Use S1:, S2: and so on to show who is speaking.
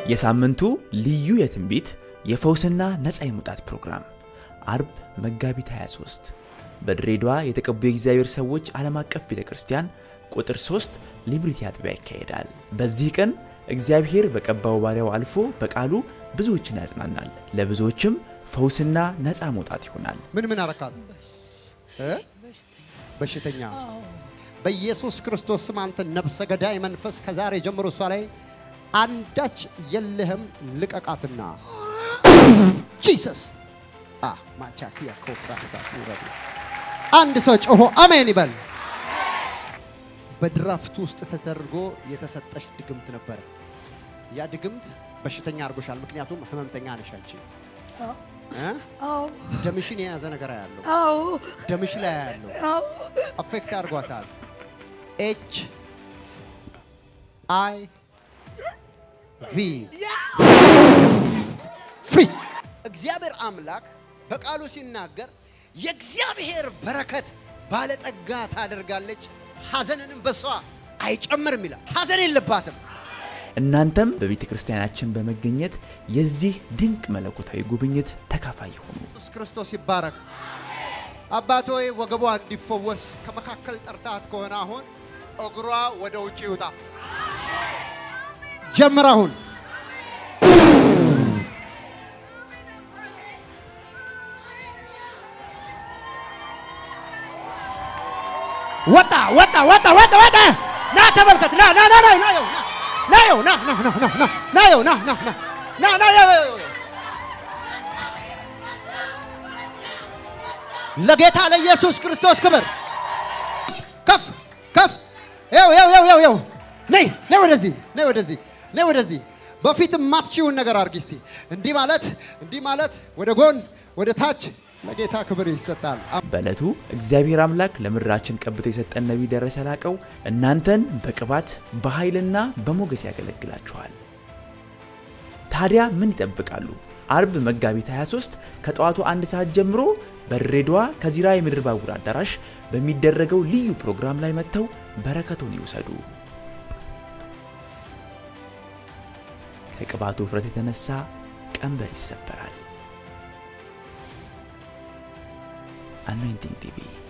S1: የሳምንቱ ልዩ የትንቢት የፈውስና ነፃ የመውጣት ፕሮግራም አርብ መጋቢት 23 በድሬዳዋ የተቀቡ የእግዚአብሔር ሰዎች ዓለም አቀፍ ቤተክርስቲያን ቁጥር 3 ሊብሪቲ አጥቢያ ይካሄዳል። በዚህ ቀን እግዚአብሔር በቀባው ባሪያው አልፎ በቃሉ ብዙዎችን ያጽናናል፣ ለብዙዎችም ፈውስና ነፃ መውጣት ይሆናል።
S2: ምን አረካል? በሽተኛ በኢየሱስ ክርስቶስ ስም አንተ ነፍሰ ገዳይ መንፈስ ከዛሬ ጀምሮ እሷ ላይ አንዳች የለህም ልቀቃትና ጂሰስ ማቻኪያ ኮፍራሳ ይረዱ። አንድ ሰው ጮሆ አሜን ይበል። በድራፍት ውስጥ ተደርጎ የተሰጠሽ ድግምት ነበር። ያ ድግምት በሽተኛ አርጎሻል። ምክንያቱም ህመምተኛ ነሽ አንቺ። ደምሽን የያዘ ነገር ያለው ደምሽ ላይ ያለው አፌክት አርጓታል። HIV ፍሪ እግዚአብሔር አምላክ በቃሉ ሲናገር የእግዚአብሔር በረከት ባለጠጋ ታደርጋለች፣ ሐዘንንም በሷ አይጨምርም ይላል። ሐዘን የለባትም።
S1: እናንተም በቤተክርስቲያናችን በመገኘት የዚህ ድንቅ መለኮታዊ ጉብኝት ተካፋይ ሆኑ።
S2: ኢየሱስ ክርስቶስ ይባረክ። አባቶይ ወገቧ እንዲፈወስ ከመካከል ጠርታት ከሆነ አሁን እግሯ ወደ ውጪ ይውጣ። ጀምራሁን ወጣ ና ተመልከት ና ለጌታ ለኢየሱስ ክርስቶስ ክብር ከፍ ያው ነይ ወደዚህ በፊት ማትቺውን ነገር አርጊ እስቲ። እንዲህ ማለት ወደ ጎን ወደ ታች ለጌታ ክብር ይሰጣል።
S1: በለቱ እግዚአብሔር አምላክ ለምድራችን ቀብቶ የሰጠን ነብይ ደረሰ ላቀው እናንተን በቅባት በኃይልና በሞገስ ያገለግላችኋል። ታዲያ ምን ይጠብቃሉ? አርብ መጋቢት 23 ከጠዋቱ 1 ሰዓት ጀምሮ በድሬዳዋ ከዚራ የምድር ባቡር አዳራሽ በሚደረገው ልዩ ፕሮግራም ላይ መጥተው በረከቱን ይውሰዱ። ከቅባቱ ፍረት የተነሳ ቀንበር ይሰበራል። Anointing TV